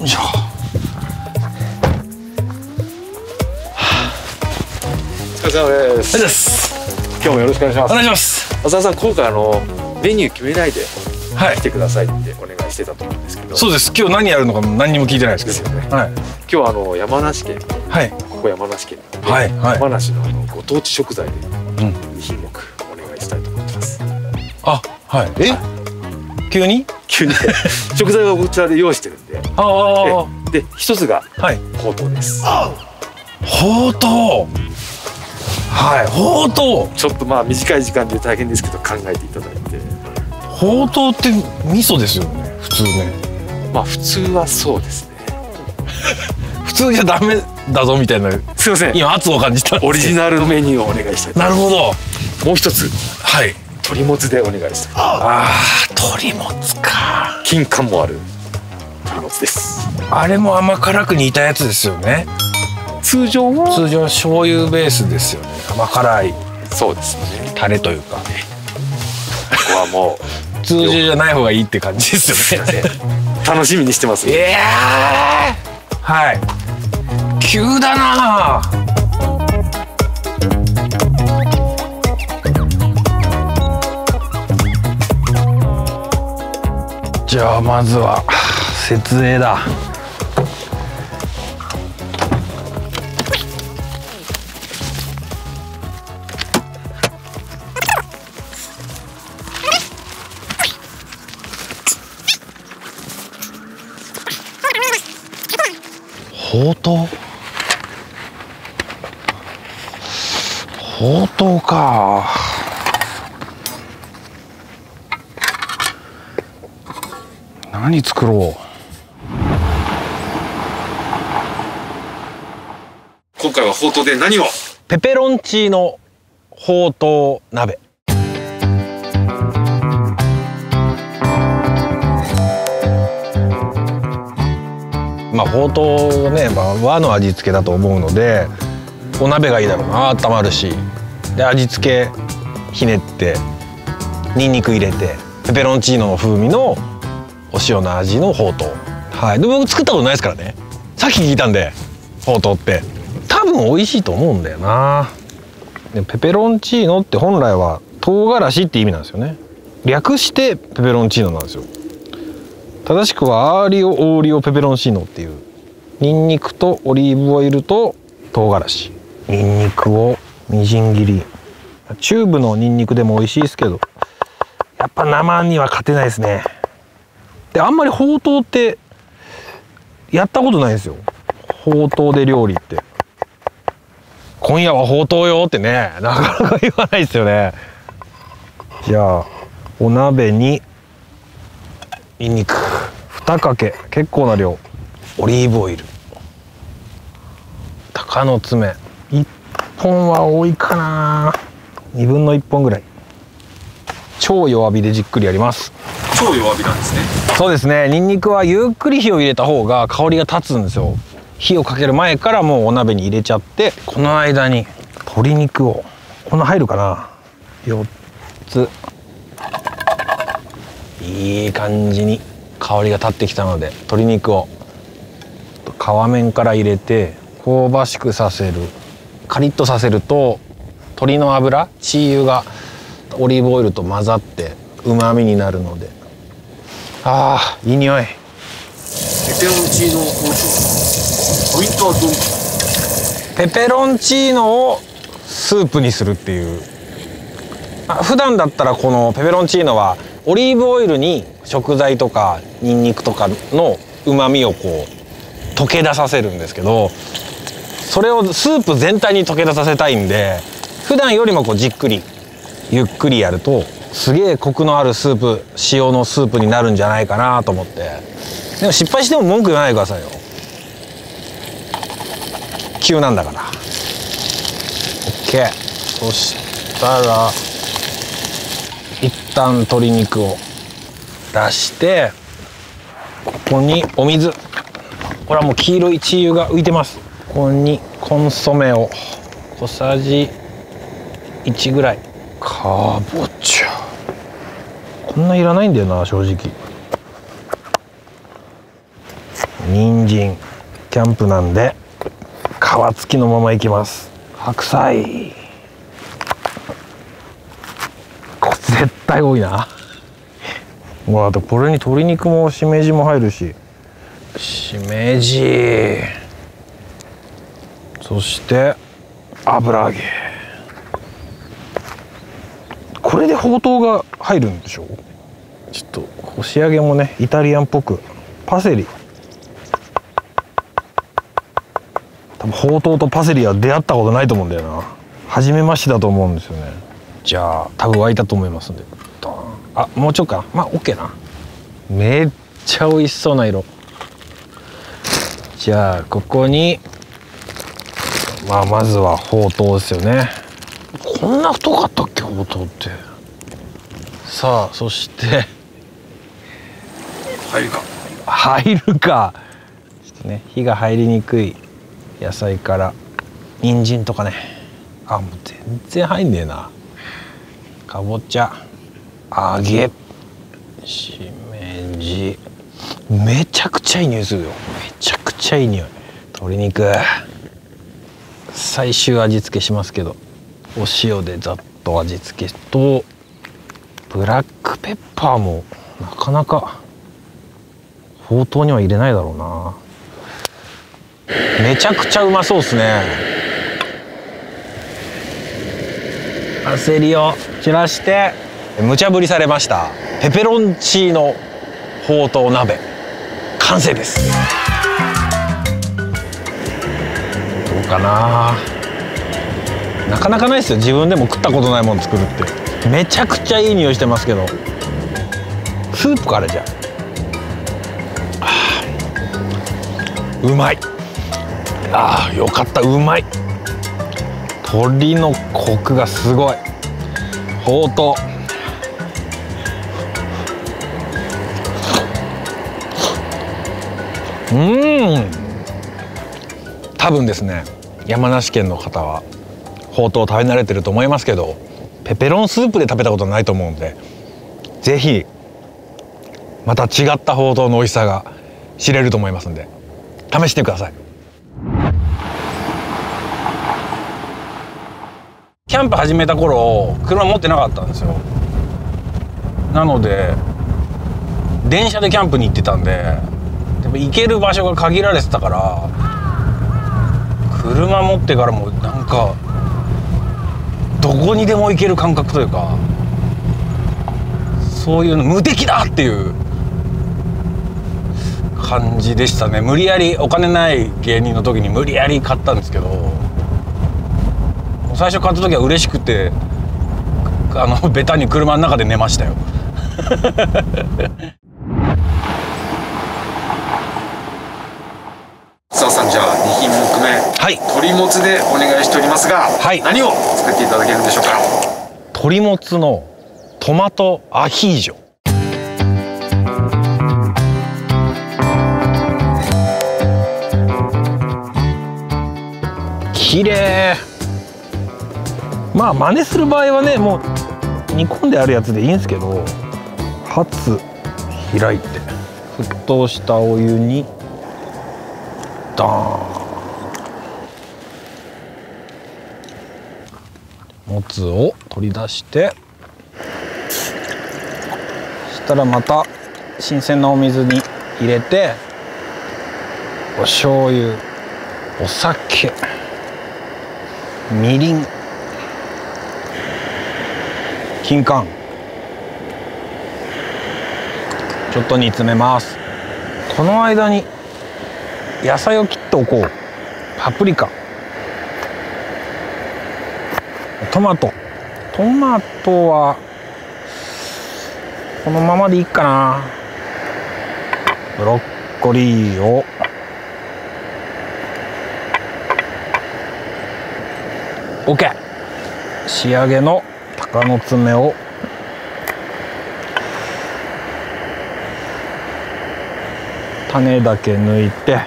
よいしょ。 お疲れ様です。 ありがとうございます。 今日もよろしくお願いします。 お願いします。 浅田さん、今回メニュー決めないではい。 来てくださいってお願いしてたと思うんですけど。 そうです。今日何やるのか何にも聞いてないですけど。 ですよね。 はい。 今日は山梨県、 はい。 ここ山梨県なんで、 はいはい山梨のご当地食材でうん。 2品目お願いしたいと思ってます。 あ、はい。急に？ 急に食材はこちらで用意してるんで。 ああ。 で、一つがはい。 ほうとうです。 ほうとう。はい。ほうとう。 ちょっと短い時間で大変ですけど考えていただいて。 ほうとうって味噌ですよね。普通ね。 普通はそうですね。 普通じゃダメだぞみたいな。 すいません。 今圧を感じた。 オリジナルメニューをお願いしたい。 なるほど。 もう一つ、 はい。 鶏もつでお願いしたい。 ああ、鶏もつか。 金柑もある鶏もつです。 あれも甘辛く煮たやつですよね。 通常は醤油ベースですよね。甘辛いそうですね。 タレというか。 ここはもう通常じゃない方がいいって感じですよね。 楽しみにしてます。 はい。急だな。じゃあまずは設営だ。ほうとう。ほうとうか。何作ろう。 今回はほうとうで何を？ ペペロンチーノほうとう鍋。ほうとうね、和の味付けだと思うのでお鍋がいいだろうな。温まるし、で味付けひねってにんにく入れてペペロンチーノの風味のお塩の味のほうとう。はい。で僕作ったことないですからね。さっき聞いたんで、ほうとうって多分美味しいと思うんだよな。でペペロンチーノって本来は唐辛子って意味なんですよね。略してペペロンチーノなんですよ。正しくはアーリオオーリオペペロンチーノっていう、ニンニクとオリーブオイルと唐辛子、ニンニクをみじん切り。チューブのニンニクでも美味しいですけど、やっぱ生には勝てないですね。であんまりほうとうってやったことないんですよ。ほうとうで料理って。今夜はほうとうよってね、なかなか言わないですよね。じゃあお鍋にニンニク2かけ、結構な量。オリーブオイル、鷹の爪1本は多いかな。1/2本ぐらい。超弱火でじっくりやります。 超弱火なんですね。 そうですね。ニンニクはゆっくり火を入れた方が香りが立つんですよ。火をかける前からもうお鍋に入れちゃって、この間に鶏肉を、こんな入るかな、4つ。いい感じに香りが立ってきたので、鶏肉を皮面から入れて香ばしくさせる。カリッとさせると鶏の脂、チー油がオリーブオイルと混ざって旨味になるので、あーいい匂い。 ペペロンチーノ包丁、ポイントはどう？ ペペロンチーノをスープにするっていう。普段だったらこのペペロンチーノはオリーブオイルに食材とかニンニクとかの旨味をこう溶け出させるんですけど、それをスープ全体に溶け出させたいんで、普段よりもこうじっくりゆっくりやるとすげえコクのあるスープ、塩のスープになるんじゃないかなと思って。でも失敗しても文句言わないでくださいよ。急なんだから。 OK。 そしたら一旦鶏肉を出して、ここにお水、これはもう黄色いチー油が浮いてます。ここにコンソメを小さじ1ぐらい。かぼちゃこんないらないんだよな正直。 人参、キャンプなんで皮付きのままいきます。白菜、これ絶対多いな。もうあとこれに鶏肉もしめじも入るし、しめじ、そして油揚げ。これでほうとうが入るんでしょ。ちょっと干し揚げもねイタリアンっぽく、パセリ、多分ほうとうとパセリは出会ったことないと思うんだよな。初めましてだと思うんですよね。じゃあ多分沸いたと思いますんで、あ、もうちょっとかな。まあ OK な。めっちゃ美味しそうな色。じゃあここにまずはほうとうですよね。こんな太かったっけ、ほうとうって。さあそして入るか。 入るか。ちょっとね火が入りにくい野菜から人参とかね。あ、もう全然入んねえな。かぼちゃ、揚げ、しめじ、めちゃくちゃいい匂いするよ。めちゃくちゃいい匂い。鶏肉、最終味付けしますけど、お塩でざっと味付けとブラックペッパーもなかなかほうとうには入れないだろうな。めちゃくちゃうまそうですね。パセリを散らして無茶ぶりされましたペペロンチーノほうとう鍋完成です。どうかな。なかなかないですよ、自分でも食ったことないもの作るって。めちゃくちゃいい匂いしてますけど、スープからじゃうまい。ああよかった、うまい。鶏のコクがすごい。ほうとう、多分ですね、山梨県の方はほうとう食べ慣れてると思いますけど、ペペロンスープで食べたことないと思うんで、ぜひまた違ったほうとうの美味しさが知れると思いますんで試してください。キャンプ始めた頃車持ってなかったんですよ。なので電車でキャンプに行ってたんで、でも行ける場所が限られてたから、車持ってからもなんかどこにでも行ける感覚というか、そういうの無敵だっていう感じでしたね。無理やり、お金ない芸人の時に無理やり買ったんですけど、最初買った時は嬉しくてベタに車の中で寝ましたよ。 さあさん、じゃあ2品目、 はい、 鶏もつでお願いしておりますが、はい、何を作っていただけるんでしょうか。 鶏もつのトマトアヒージョ。きれい。まあ真似する場合はね、もう煮込んであるやつでいいんですけど、ハツ開いて沸騰したお湯にダーン、もつを取り出して、そしたらまた新鮮なお水に入れて、お醤油、お酒、みりん、金柑、ちょっと煮詰めます。この間に野菜を切っておこう。パプリカ、トマトはこのままでいいかな。ブロッコリーをOK。仕上げの鷹の爪を種だけ抜いて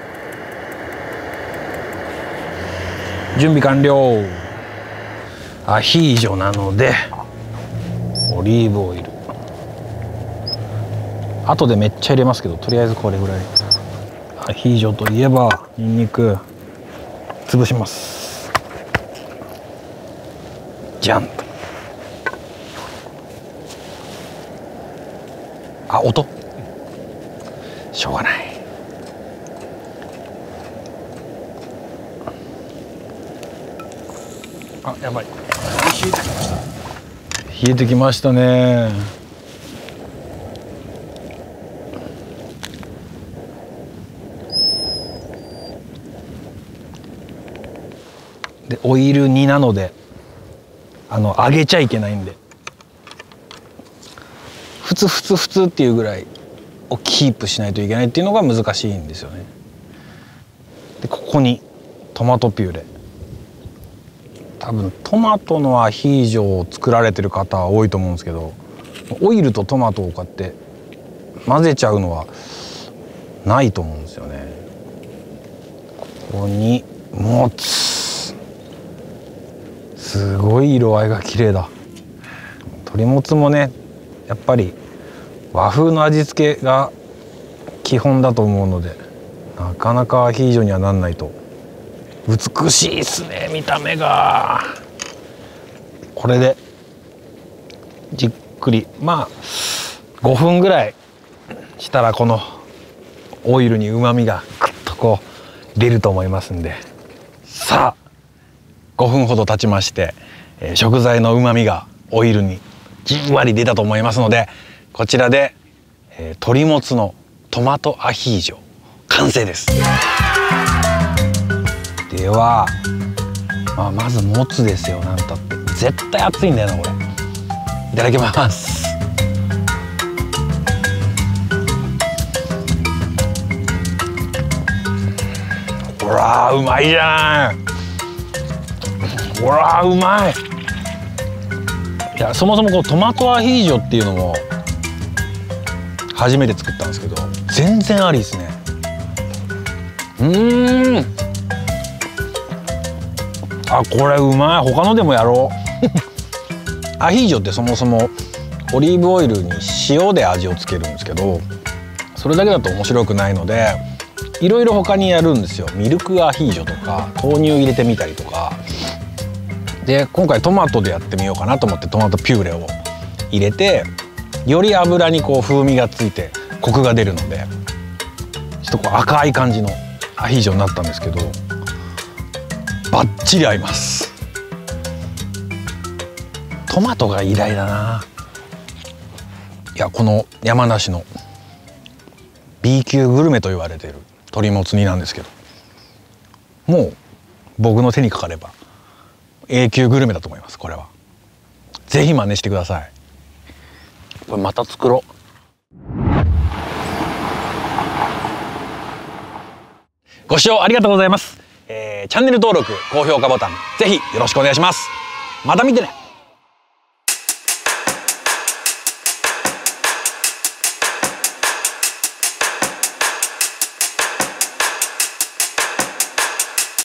準備完了。アヒージョなのでオリーブオイル、後でめっちゃ入れますけど、とりあえずこれぐらい。 アヒージョといえばニンニク潰します。じゃんと。あ、音しょうがない。あ、やばい。冷えてきましたね。でオイル煮なので揚げちゃいけないんで、ふつふつふつっていうぐらいをキープしないといけないっていうのが難しいんですよね。でここにトマトピューレ、多分トマトのアヒージョを作られてる方は多いと思うんですけど、オイルとトマトをこうやって混ぜちゃうのはないと思うんですよね。ここにもつ、すごい色合いが綺麗だ。鶏もつもね、やっぱり和風の味付けが基本だと思うので、なかなかアヒージョにはなんないと。美しいですね、見た目が。これでじっくり5分ぐらいしたら、このオイルにうまみがクッとこう出ると思いますんで、さあ5分ほど経ちまして、食材のうまみがオイルにじんわり出たと思いますので、こちらで、鶏もつのトマトアヒージョ完成です。では、まずもつですよ。なんたって絶対熱いんだよなこれ。いただきます。ほらうまいじゃん。ほらうまい。いや、そもそもこうトマトアヒージョっていうのも初めて作ったんですけど、全然ありですね。あ、これうまい。他のでもやろう。アヒージョってそもそもオリーブオイルに塩で味をつけるんですけど、それだけだと面白くないので、いろいろ他にやるんですよ。ミルクアヒージョとか豆乳入れてみたりとかで、今回トマトでやってみようかなと思ってトマトピューレを入れて、より油にこう風味がついてコクが出るので、ちょっとこう赤い感じのアヒージョになったんですけど、バッチリ合います。トマトが偉大だな。いや、この山梨の B 級グルメと言われている鶏もつ煮なんですけど、もう僕の手にかかれば A 級グルメだと思います。これはぜひ真似してください。これまた作ろう。ご視聴ありがとうございます。チャンネル登録、高評価ボタンぜひよろしくお願いします。また見てね。